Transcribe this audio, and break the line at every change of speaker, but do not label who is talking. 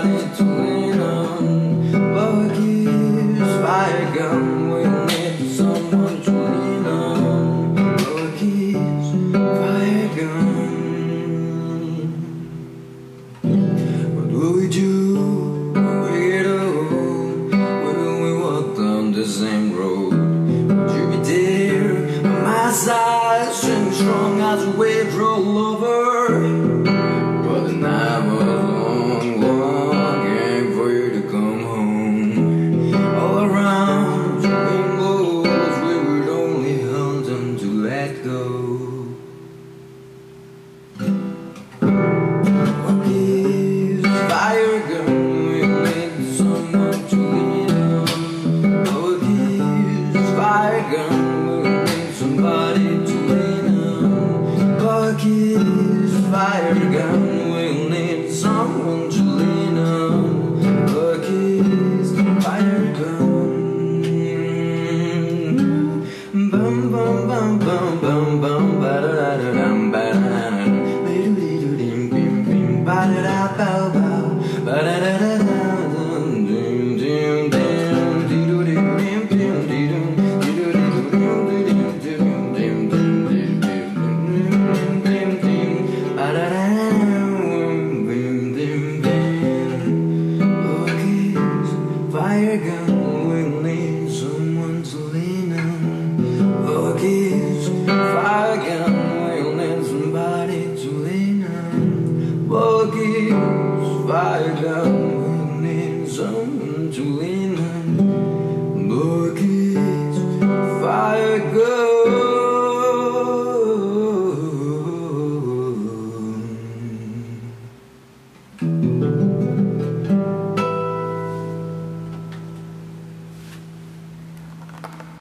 somebody to lean on. Bucky's fire gun will need someone to lean on. Bucky's fire gun. What will we do when we get old? Will we walk down the same road? Would you be there on my side, strong as a wave roll over? But the night was long, longing for you to come home. All around the wind blows, we would only hold on to let go. What gives fire gun? We need someone to lean on. What gives fire gun? We need somebody to lean on. Bucky's fire gun will need someone to lean on. Bucky's fire gun. Bum bum bum bum bum bum ba da da da dum ba da da da dum doo dim bim bim ba da da bow bow ba da da da da dum dim dim dim doo dim dim dim dim doo dim dim dim dim dim dim dim dim ba da da dim dim dim. Bucky's fire gun will need someone to lean on. Bucky's fire gun will need somebody to lean on. Bucky's fire gun will need someone to lean on. Bucky's fire gun.